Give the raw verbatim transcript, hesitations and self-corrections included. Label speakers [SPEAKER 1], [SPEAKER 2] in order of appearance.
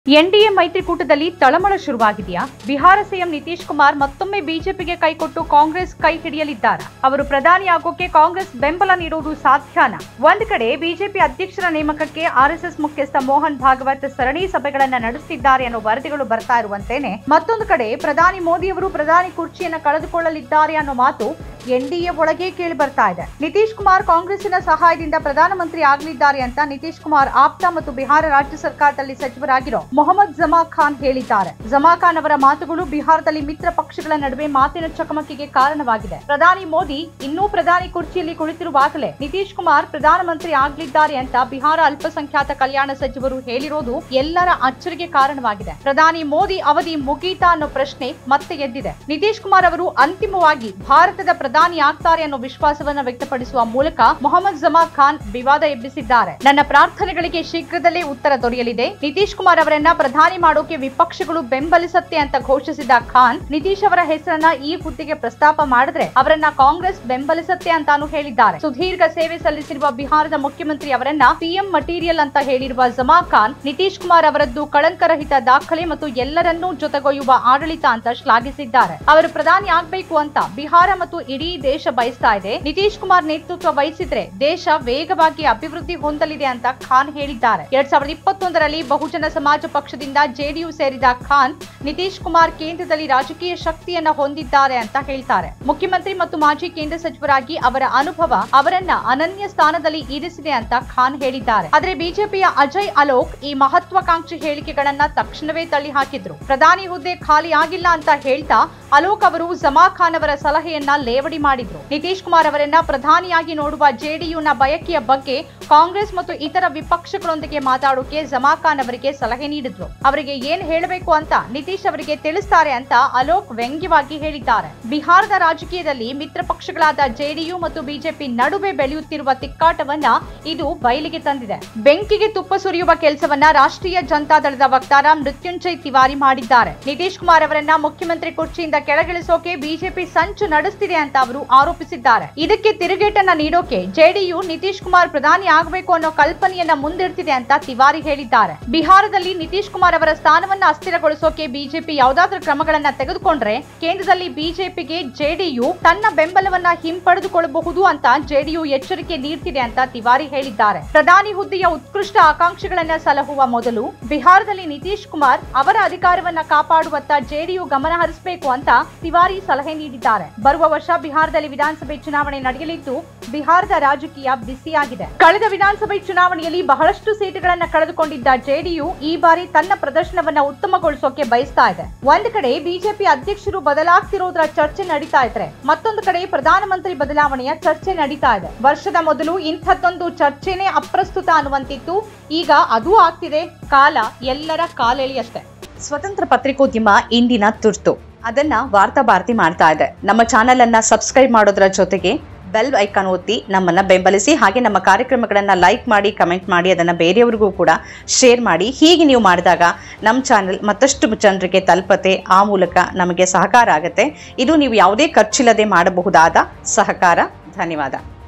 [SPEAKER 1] NDA ಮೈತ್ರಿಕೂಟದಲ್ಲಿ ತಳಮಳ ಶುರುವಾಗಿದೆಯಾ? ಬಿಹಾರ ಸಿಎಂ ನಿತೀಶ್ ಕುಮಾರ್ ಮತ್ತೊಮ್ಮೆ ಬಿಜೆಪಿಗೆ ಕೈಕೊಟ್ಟು ಕಾಂಗ್ರೆಸ್ ಕೈ ಹಿಡಿಯಲಿದ್ದಾರಾ? ಅವರು ಪ್ರಧಾನಿ ಆಗೋಕೆ ಕಾಂಗ್ರೆಸ್ ಬೆಂಬಲ ನೀಡುವುದು ಸಾಧ್ಯನಾ? ಒಂದ್ ಕಡೆ ಬಿಜೆಪಿ ಅಧ್ಯಕ್ಷರ ನೇಮಕಕ್ಕೆ ಆರ್ಎಸ್ಎಸ್ ಮುಖ್ಯಸ್ಥ ಮೋಹನ್ ಭಾಗವತ್ ಸರಣಿ ಸಭೆಗಳನ್ನ ನಡೆಸುತ್ತಿದ್ದಾರೆ ಅನ್ನೋ ವರದಿಗಳು ಬರ್ತಾ ಇರುವಂತೇನೆ ಮತ್ತೊಂದು ಕಡೆ ಪ್ರಧಾನಿ ಮೋದಿ ಅವರು ಪ್ರಧಾನಿ ಕುರ್ಚಿಯನ್ನ ಕಳೆದುಕೊಳ್ಳಲಿದ್ದಾರೆ ಅನ್ನೋ ಮಾತು ಎನ್ಡಿಎ ಒಳಗೆ ಕೇಳಿ ಬರ್ತಾ ಇದೆ. ನಿತೀಶ್ ಕುಮಾರ್ ಕಾಂಗ್ರೆಸ್ಸಿನ ಸಹಾಯದಿಂದ ಪ್ರಧಾನಮಂತ್ರಿ ಆಗಲಿದ್ದಾರೆ ಅಂತ ನಿತೀಶ್ ಕುಮಾರ್ ಆಪ್ತ ಮತ್ತು ಬಿಹಾರ ರಾಜ್ಯ ಸರ್ಕಾರದಲ್ಲಿ ಸಚಿವರಾಗಿರೋ ಮೊಹಮ್ಮದ್ ಜಮಾ ಖಾನ್ ಹೇಳಿದ್ದಾರೆ. ಜಮಾ ಖಾನ್ ಅವರ ಮಾತುಗಳು ಬಿಹಾರದಲ್ಲಿ ಮಿತ್ರ ಪಕ್ಷಗಳ ನಡುವೆ ಮಾತಿನ ಚಕಮಕಿಗೆ ಕಾರಣವಾಗಿದೆ. ಪ್ರಧಾನಿ ಮೋದಿ ಇನ್ನೂ ಪ್ರಧಾನಿ ಕುರ್ಚಿಯಲ್ಲಿ ಕುಳಿತಿರುವಾಗಲೇ ನಿತೀಶ್ ಕುಮಾರ್ ಪ್ರಧಾನಮಂತ್ರಿ ಆಗಲಿದ್ದಾರೆ ಅಂತ ಬಿಹಾರ ಅಲ್ಪಸಂಖ್ಯಾತ ಕಲ್ಯಾಣ ಸಚಿವರು ಹೇಳಿರೋದು ಎಲ್ಲರ ಅಚ್ಚರಿಗೆ ಕಾರಣವಾಗಿದೆ. ಪ್ರಧಾನಿ ಮೋದಿ ಅವಧಿ ಮುಗೀತಾ ಅನ್ನೋ ಪ್ರಶ್ನೆ ಮತ್ತೆ ಎದ್ದಿದೆ. ನಿತೀಶ್ ಕುಮಾರ್ ಅವರು ಅಂತಿಮವಾಗಿ ಭಾರತದ ಪ್ರಧಾನಿ ಆಗ್ತಾರೆ ಅನ್ನೋ ವಿಶ್ವಾಸವನ್ನ ವ್ಯಕ್ತಪಡಿಸುವ ಮೂಲಕ ಮೊಹಮ್ಮದ್ ಜಮಾ ಖಾನ್ ವಿವಾದ ಎಬ್ಬಿಸಿದ್ದಾರೆ. ನನ್ನ ಪ್ರಾರ್ಥನೆಗಳಿಗೆ ಶೀಘ್ರದಲ್ಲೇ ಉತ್ತರ ದೊರೆಯಲಿದೆ. ನಿತೀಶ್ ಕುಮಾರ್ ಅವರನ್ನ ಪ್ರಧಾನಿ ಮಾಡೋಕೆ ವಿಪಕ್ಷಗಳು ಬೆಂಬಲಿಸುತ್ತೆ ಅಂತ ಘೋಷಿಸಿದ ಖಾನ್, ನಿತೀಶ್ ಅವರ ಹೆಸರನ್ನ ಈ ಹುದ್ದೆಗೆ ಪ್ರಸ್ತಾಪ ಮಾಡಿದ್ರೆ ಅವರನ್ನ ಕಾಂಗ್ರೆಸ್ ಬೆಂಬಲಿಸುತ್ತೆ ಅಂತಾನು ಹೇಳಿದ್ದಾರೆ. ಸುದೀರ್ಘ ಸೇವೆ ಸಲ್ಲಿಸಿರುವ ಬಿಹಾರದ ಮುಖ್ಯಮಂತ್ರಿ ಅವರನ್ನ ಸಿಎಂ ಮಟೀರಿಯಲ್ ಅಂತ ಹೇಳಿರುವ ಜಮಾ ಖಾನ್, ನಿತೀಶ್ ಕುಮಾರ್ ಅವರದ್ದು ಕಳಂಕರಹಿತ ದಾಖಲೆ ಮತ್ತು ಎಲ್ಲರನ್ನೂ ಜೊತೆಗೊಯ್ಯುವ ಆಡಳಿತ ಅಂತ ಶ್ಲಾಘಿಸಿದ್ದಾರೆ. ಅವರು ಪ್ರಧಾನಿ ಆಗ್ಬೇಕು ಅಂತ ಬಿಹಾರ ಮತ್ತು ಇಡೀ ದೇಶ ಬಯಸ್ತಾ ಇದೆ. ನಿತೀಶ್ ಕುಮಾರ್ ನೇತೃತ್ವ ವಹಿಸಿದ್ರೆ ದೇಶ ವೇಗವಾಗಿ ಅಭಿವೃದ್ಧಿ ಹೊಂದಲಿದೆ ಅಂತ ಖಾನ್ ಹೇಳಿದ್ದಾರೆ. ಎರಡ್ ಸಾವಿರದ ಇಪ್ಪತ್ತೊಂದರಲ್ಲಿ ಬಹುಜನ ಸಮಾಜ ಪಕ್ಷದಿಂದ ಜೆಡಿಯು ಸೇರಿದ ಖಾನ್, ನಿತೀಶ್ ಕುಮಾರ್ ಕೇಂದ್ರದಲ್ಲಿ ರಾಜಕೀಯ ಶಕ್ತಿಯನ್ನ ಹೊಂದಿದ್ದಾರೆ ಅಂತ ಹೇಳ್ತಾರೆ. ಮುಖ್ಯಮಂತ್ರಿ ಮತ್ತು ಮಾಜಿ ಕೇಂದ್ರ ಸಚಿವರಾಗಿ ಅವರ ಅನುಭವ ಅವರನ್ನ ಅನನ್ಯ ಸ್ಥಾನದಲ್ಲಿ ಇರಿಸಿದೆ ಅಂತ ಖಾನ್ ಹೇಳಿದ್ದಾರೆ. ಆದರೆ ಬಿಜೆಪಿಯ ಅಜಯ್ ಅಲೋಕ್ ಈ ಮಹತ್ವಾಕಾಂಕ್ಷಿ ಹೇಳಿಕೆಗಳನ್ನ ತಕ್ಷಣವೇ ತಳ್ಳಿ ಹಾಕಿದ್ರು. ಪ್ರಧಾನಿ ಹುದ್ದೆ ಖಾಲಿ ಆಗಿಲ್ಲ ಅಂತ ಹೇಳ್ತಾ ಅಲೋಕ್ ಅವರು ಜಮಾ ಖಾನ್ ಅವರ ಸಲಹೆಯನ್ನ ಲೇವಡಿ ಮಾಡಿದ್ರು. ನಿತೀಶ್ ಕುಮಾರ್ ಅವರನ್ನ ಪ್ರಧಾನಿಯಾಗಿ ನೋಡುವ ಜೆಡಿಯುನ ಬಯಕೆಯ ಬಗ್ಗೆ ಕಾಂಗ್ರೆಸ್ ಮತ್ತು ಇತರ ವಿಪಕ್ಷಗಳೊಂದಿಗೆ ಮಾತಾಡೋಕೆ ಜಮಾ ಖಾನ್ ಅವರಿಗೆ ಸಲಹೆ ನೀಡಿದ್ರು. ಅವರಿಗೆ ಏನ್ ಹೇಳಬೇಕು ಅಂತ ನಿತೀಶ್ ಅವರಿಗೆ ತಿಳಿಸ್ತಾರೆ ಅಂತ ಅಲೋಕ್ ವ್ಯಂಗ್ಯವಾಗಿ ಹೇಳಿದ್ದಾರೆ. ಬಿಹಾರದ ರಾಜಕೀಯದಲ್ಲಿ ಮಿತ್ರ ಪಕ್ಷಗಳಾದ ಜೆಡಿಯು ಮತ್ತು ಬಿಜೆಪಿ ನಡುವೆ ಬೆಳೆಯುತ್ತಿರುವ ತಿಕ್ಕಾಟವನ್ನ ಇದು ಬಯಲಿಗೆ ತಂದಿದೆ. ಬೆಂಕಿಗೆ ತುಪ್ಪ ಸುರಿಯುವ ಕೆಲಸವನ್ನ ರಾಷ್ಟ್ರೀಯ ಜನತಾ ದಳದ ವಕ್ತಾರ ಮೃತ್ಯುಂಜಯ್ ತಿವಾರಿ ಮಾಡಿದ್ದಾರೆ. ನಿತೀಶ್ ಕುಮಾರ್ ಅವರನ್ನ ಮುಖ್ಯಮಂತ್ರಿ ಕುರ್ಚಿಯಿಂದ ಕೆಳಗಿಳಿಸೋಕೆ ಬಿಜೆಪಿ ಸಂಚು ನಡೆಸುತ್ತಿದೆ ಅಂತ ಅವರು ಆರೋಪಿಸಿದ್ದಾರೆ. ಇದಕ್ಕೆ ತಿರುಗೇಟನ್ನ ನೀಡೋಕೆ ಜೆಡಿಯು ನಿತೀಶ್ ಕುಮಾರ್ ಪ್ರಧಾನಿ ಆಗಬೇಕು ಅನ್ನೋ ಕಲ್ಪನೆಯನ್ನ ಮುಂದಿಡ್ತಿದೆ ಅಂತ ತಿವಾರಿ ಹೇಳಿದ್ದಾರೆ. ಬಿಹಾರದಲ್ಲಿ ನಿತೀಶ್ ಕುಮಾರ್ ಅವರ ಸ್ಥಾನವನ್ನ ಅಸ್ಥಿರಗೊಳಿಸೋಕೆ ಬಿಜೆಪಿ ಯಾವುದಾದ್ರೂ ಕ್ರಮಗಳನ್ನ ತೆಗೆದುಕೊಂಡ್ರೆ ಕೇಂದ್ರದಲ್ಲಿ ಬಿಜೆಪಿಗೆ ಜೆಡಿಯು ತನ್ನ ಬೆಂಬಲವನ್ನ ಹಿಂಪಡೆದುಕೊಳ್ಳಬಹುದು ಅಂತ ಜೆಡಿಯು ಎಚ್ಚರಿಕೆ ನೀಡ್ತಿದೆ ಅಂತ ತಿವಾರಿ ಹೇಳಿದ್ದಾರೆ. ಪ್ರಧಾನಿ ಹುದ್ದೆಯ ಉತ್ಕೃಷ್ಟ ಆಕಾಂಕ್ಷಿಗಳನ್ನ ಸಲಹುವ ಮೊದಲು ಬಿಹಾರದಲ್ಲಿ ನಿತೀಶ್ ಕುಮಾರ್ ಅವರ ಅಧಿಕಾರವನ್ನ ಕಾಪಾಡುವತ್ತ ಜೆಡಿಯು ಗಮನ ಹರಿಸಬೇಕು ಅಂತ ತಿವಾರಿ ಸಲಹೆ ನೀಡಿದ್ದಾರೆ. ಬರುವ ವರ್ಷ ಬಿಹಾರದಲ್ಲಿ ವಿಧಾನಸಭೆ ಚುನಾವಣೆ ನಡೆಯಲಿದ್ದು ಬಿಹಾರದ ರಾಜಕೀಯ ಬಿಸಿಯಾಗಿದೆ. ಕಳೆದ ವಿಧಾನಸಭೆ ಚುನಾವಣೆಯಲ್ಲಿ ಬಹಳಷ್ಟು ಸೀಟುಗಳನ್ನ ಕಳೆದುಕೊಂಡಿದ್ದ ಜೆಡಿಯು ಈ ಬಾರಿ ತನ್ನ ಪ್ರದರ್ಶನವನ್ನ ಉತ್ತಮಗೊಳಿಸೋಕೆ ಬಯಸ್ತಾ ಇದೆ. ಒಂದ್ ಕಡೆ ಬಿಜೆಪಿ ಅಧ್ಯಕ್ಷರು ಬದಲಾಗ್ತಿರೋದ್ರ ಚರ್ಚೆ ನಡೀತಾ ಇದ್ರೆ ಮತ್ತೊಂದು ಕಡೆ ಪ್ರಧಾನಮಂತ್ರಿ ಬದಲಾವಣೆಯ ಚರ್ಚೆ ನಡೀತಾ ಇದೆ. ವರ್ಷದ ಮೊದಲು ಇಂಥದ್ದೊಂದು ಚರ್ಚೆನೇ ಅಪ್ರಸ್ತುತ ಅನ್ನುವಂತಿತ್ತು. ಈಗ ಅದೂ ಆಗ್ತಿದೆ. ಕಾಲ ಎಲ್ಲರ ಕಾಲೆಳೆಯಷ್ಟೇ.
[SPEAKER 2] ಸ್ವತಂತ್ರ ಪತ್ರಿಕೋದ್ಯಮ ಇಂದಿನ ತುರ್ತು. ಅದನ್ನ ವಾರ್ತಾ ಭಾರತಿ ಮಾಡ್ತಾ ಇದೆ. ನಮ್ಮ ಚಾನೆಲ್ ಅನ್ನ ಸಬ್ಸ್ಕ್ರೈಬ್ ಮಾಡೋದ್ರ ಜೊತೆಗೆ ಬೆಲ್ ಐಕಾನ್ ಒತ್ತಿ ನಮ್ಮನ್ನ ಬೆಂಬಲಿಸಿ. ಹಾಗೆ ನಮ್ಮ ಕಾರ್ಯಕ್ರಮಗಳನ್ನ ಲೈಕ್ ಮಾಡಿ, ಕಮೆಂಟ್ ಮಾಡಿ, ಅದನ್ನ ಬೇರೆಯವರಿಗೂ ಕೂಡ ಶೇರ್ ಮಾಡಿ. ಹೀಗೆ ನೀವು ಮಾಡಿದಾಗ ನಮ್ಮ ಚಾನೆಲ್ ಮತ್ತಷ್ಟು ಜನರಿಗೆ ತಲುಪತ್ತೆ. ಆ ಮೂಲಕ ನಮಗೆ ಸಹಕಾರ ಆಗುತ್ತೆ. ಇದು ನೀವು ಯಾವುದೇ ಖರ್ಚಿಲ್ಲದೆ ಮಾಡಬಹುದಾದ ಸಹಕಾರ. ಧನ್ಯವಾದ.